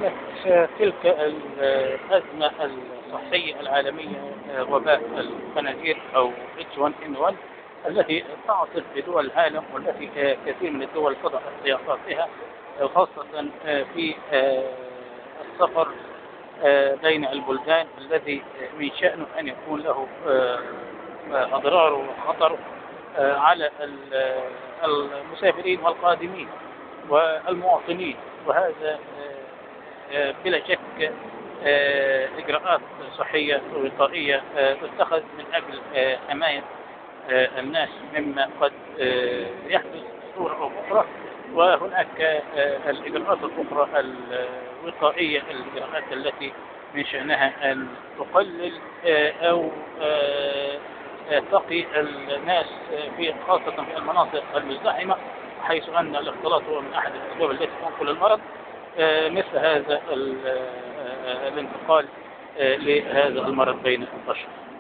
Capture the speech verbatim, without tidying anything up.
تلك الأزمة الصحية العالمية، وباء الخنازير أو إتش واحد إن واحد التي تعصف بدول العالم، والتي كثير من الدول تضع سياساتها خاصة في السفر بين البلدان الذي من شأنه أن يكون له أضرار وخطر على المسافرين والقادمين والمواطنين. وهذا بلا شك إجراءات صحية ووقائية تتخذ من أجل حماية الناس مما قد يحدث بصورة أو أخرى. وهناك الإجراءات الأخرى الوقائية، الإجراءات التي من شأنها أن تقلل أو تقي الناس في خاصة في المناطق المزدحمة، حيث أن الاختلاط هو من أحد الأسباب التي تنقل المرض، مثل هذا الانتقال لهذا المرض بين البشر.